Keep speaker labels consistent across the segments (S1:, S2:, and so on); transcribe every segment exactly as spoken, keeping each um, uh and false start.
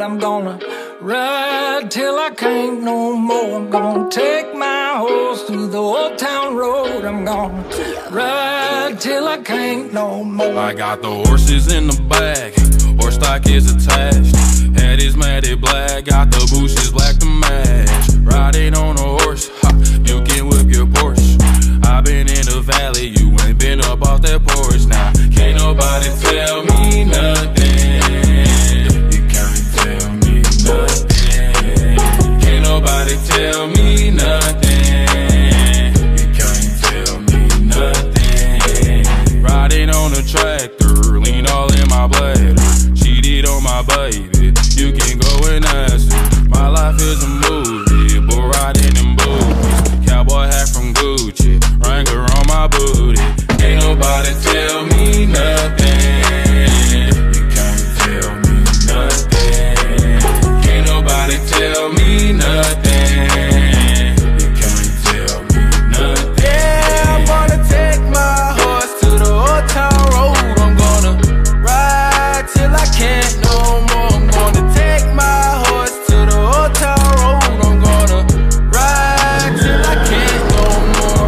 S1: road. I'm gonna ride till I can't no more. I'm gonna take my horse through the old town road. I'm gonna ride till I can't no more.
S2: I got the horses in the back, horse stock is attached. Head is matted black, got the bushes black to match. Riding on a horse, ha, you can whip your Porsche. I been in the valley, you ain't been up off that porch. Now, can't nobody tell me nothing. You can't tell me nothing. Can't nobody tell me nothing. You can't tell me nothing. Riding on a tractor, lean all in my bladder. Cheated on my baby, you can go and ask her. My life is a movie, bull riding in booties. Cowboy hat from Gucci, Wrangler on my booty. Ain't nobody tell me nothing. You can't tell me nothing. Can't nobody tell me nothing. You can't tell me nothing. Yeah, I'm gonna take my horse to the old town road. I'm gonna ride till I can't no more. I'm gonna take my horse to the old town road. I'm gonna ride till I can't no more.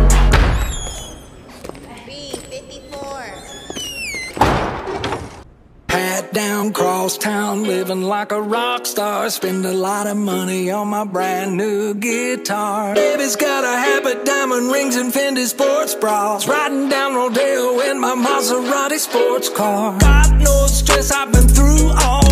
S3: B fifty-four.
S1: Hat down, cross town, living like a rock star. Spend a lot of money on my brand new guitar. Baby's got a habit, diamond rings and Fendi sports bras. Riding down Rodeo in my Maserati sports car. Got no stress, I've been through all